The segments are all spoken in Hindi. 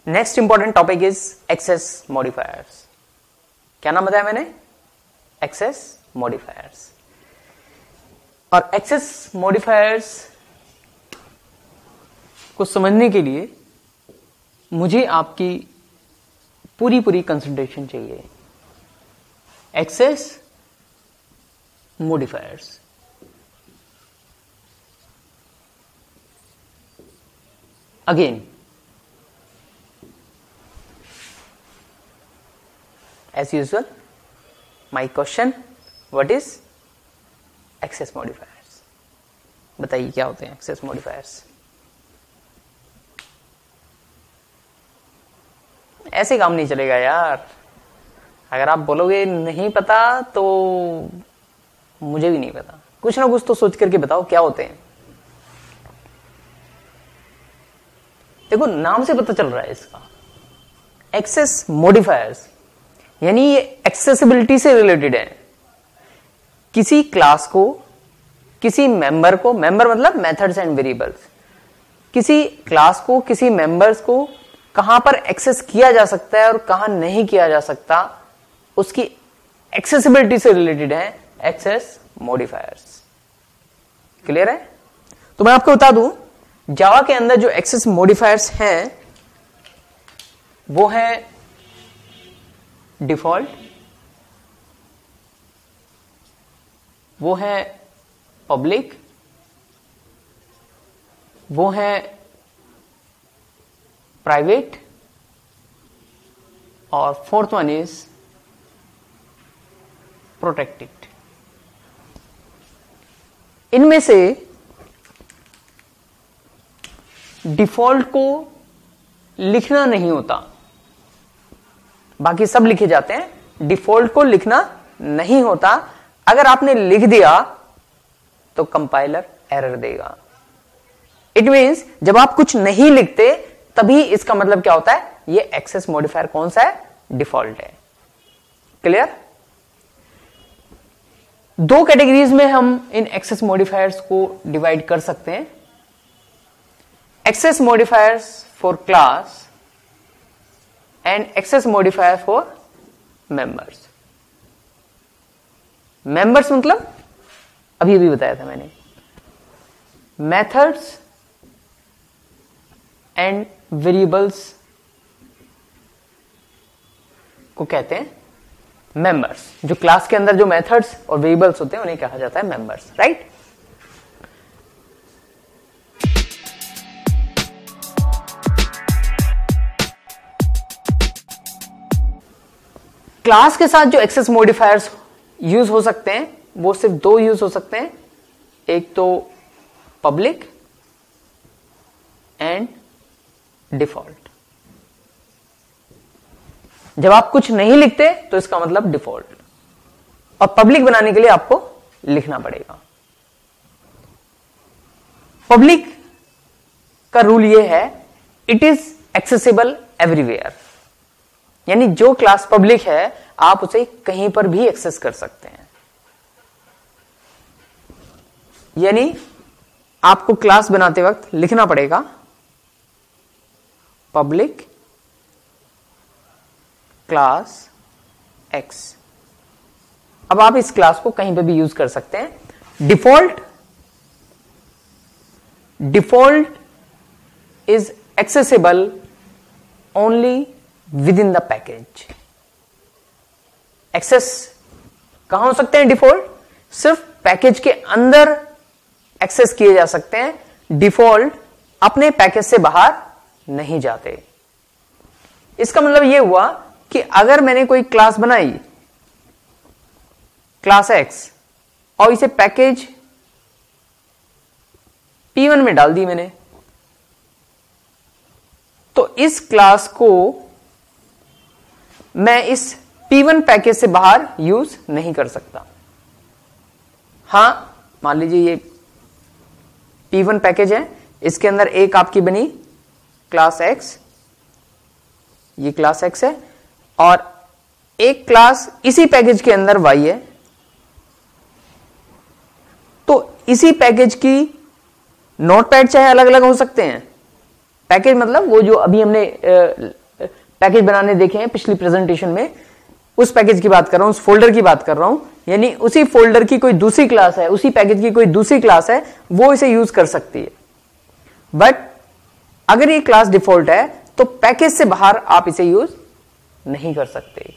Next important topic is access modifiers. क्या नाम बताया मैंने? Access modifiers. और एक्सेस मॉडिफायर्स को समझने के लिए मुझे आपकी पूरी कंसंट्रेशन चाहिए। Access modifiers, again as usual my question, what is access modifiers? बताइए क्या होते हैं access modifiers? ऐसे काम नहीं चलेगा यार। अगर आप बोलोगे नहीं पता तो मुझे भी नहीं पता, कुछ ना कुछ तो सोच करके बताओ क्या होते हैं। देखो नाम से पता चल रहा है इसका, एक्सेस मॉडिफायर्स, यानी ये एक्सेसिबिलिटी से रिलेटेड है। किसी क्लास को, किसी मेंबर को, मेंबर मतलब मेथड्स एंड वेरिएबल्स, किसी क्लास को, किसी मेंबर्स को कहां पर एक्सेस किया जा सकता है और कहां नहीं किया जा सकता, उसकी एक्सेसिबिलिटी से रिलेटेड है एक्सेस मॉडिफायर्स। क्लियर है? तो मैं आपको बता दूं, जावा के अंदर जो एक्सेस मॉडिफायर्स हैं वो है डिफॉल्ट, वो है पब्लिक, वो है प्राइवेट, और फोर्थ वन इज प्रोटेक्टेड। इनमें से डिफॉल्ट को लिखना नहीं होता, बाकी सब लिखे जाते हैं। डिफॉल्ट को लिखना नहीं होता, अगर आपने लिख दिया तो कंपाइलर एरर देगा। इट मींस जब आप कुछ नहीं लिखते तभी इसका मतलब क्या होता है, ये एक्सेस मॉडिफायर कौन सा है? डिफॉल्ट है। क्लियर? दो कैटेगरीज में हम इन एक्सेस मॉडिफायर्स को डिवाइड कर सकते हैं। Access modifiers for class and access modifier for members. Members मतलब अभी बताया था मैंने, मेथड्स एंड वेरिएबल्स को कहते हैं मेंबर्स। जो क्लास के अंदर जो मेथड्स और वेरिएबल्स होते हैं उन्हें कहा जाता है मेंबर्स, राइट? क्लास के साथ जो एक्सेस मॉडिफायर्स यूज हो सकते हैं वो सिर्फ दो यूज हो सकते हैं, एक तो पब्लिक एंड डिफॉल्ट। जब आप कुछ नहीं लिखते तो इसका मतलब डिफॉल्ट, और पब्लिक बनाने के लिए आपको लिखना पड़ेगा। पब्लिक का रूल यह है, इट इज एक्सेसिबल एवरीवेयर, यानी जो क्लास पब्लिक है आप उसे कहीं पर भी एक्सेस कर सकते हैं। यानी आपको क्लास बनाते वक्त लिखना पड़ेगा पब्लिक क्लास एक्स। अब आप इस क्लास को कहीं पर भी यूज कर सकते हैं। Default is accessible only within the package. Access कहां हो सकते हैं? डिफॉल्ट सिर्फ पैकेज के अंदर एक्सेस किए जा सकते हैं। डिफॉल्ट अपने पैकेज से बाहर नहीं जाते। इसका मतलब यह हुआ कि अगर मैंने कोई क्लास बनाई क्लास एक्स और इसे पैकेज P1 में डाल दी मैंने, तो इस क्लास को मैं इस P1 पैकेज से बाहर यूज नहीं कर सकता। हां, मान लीजिए ये P1 पैकेज है, इसके अंदर एक आपकी बनी क्लास X, ये क्लास X है, और एक क्लास इसी पैकेज के अंदर Y है। तो इसी पैकेज की नोटपैड चाहे अलग अलग हो सकते हैं, पैकेज मतलब वो जो अभी हमने पैकेज बनाने देखे हैं पिछली प्रेजेंटेशन में, उस पैकेज की बात कर रहा हूं, उस फोल्डर की बात कर रहा हूं। यानी उसी फोल्डर की कोई दूसरी क्लास है, उसी पैकेज की कोई दूसरी क्लास है, वो इसे यूज कर सकती है। बट अगर ये क्लास डिफॉल्ट है तो पैकेज से बाहर आप इसे यूज नहीं कर सकते।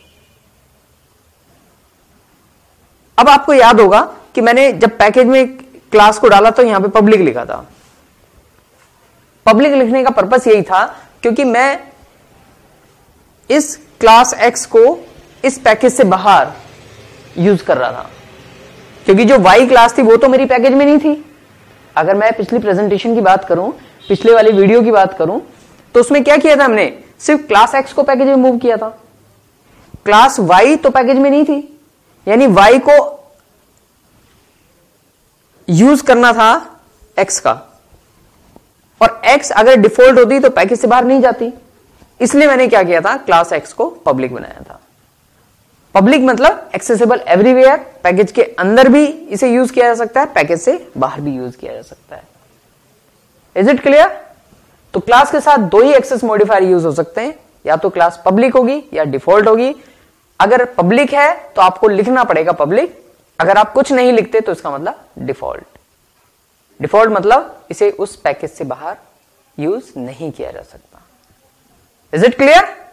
अब आपको याद होगा कि मैंने जब पैकेज में क्लास को डाला तो यहां पे पब्लिक लिखा था। पब्लिक लिखने का पर्पस यही था क्योंकि मैं इस क्लास एक्स को इस पैकेज से बाहर यूज कर रहा था, क्योंकि जो वाई क्लास थी वो तो मेरी पैकेज में नहीं थी। अगर मैं पिछली प्रेजेंटेशन की बात करूं, पिछले वाली वीडियो की बात करूं, तो उसमें क्या किया था हमने, सिर्फ क्लास एक्स को पैकेज में मूव किया था, क्लास वाई तो पैकेज में नहीं थी। यानी वाई को यूज करना था एक्स का, और एक्स अगर डिफॉल्ट होती तो पैकेज से बाहर नहीं जाती। इसलिए मैंने क्या किया था, क्लास एक्स को पब्लिक बनाया था। पब्लिक मतलब एक्सेसिबल एवरीवेयर, पैकेज के अंदर भी इसे यूज किया जा सकता है, पैकेज से बाहर भी यूज किया जा सकता है। Is it clear? तो क्लास के साथ दो ही एक्सेस मॉडिफायर यूज हो सकते हैं, या तो क्लास पब्लिक होगी या डिफॉल्ट होगी। अगर पब्लिक है तो आपको लिखना पड़ेगा पब्लिक, अगर आप कुछ नहीं लिखते तो इसका मतलब डिफॉल्ट। डिफॉल्ट मतलब इसे उस पैकेज से बाहर यूज नहीं किया जा सकता। Is it clear?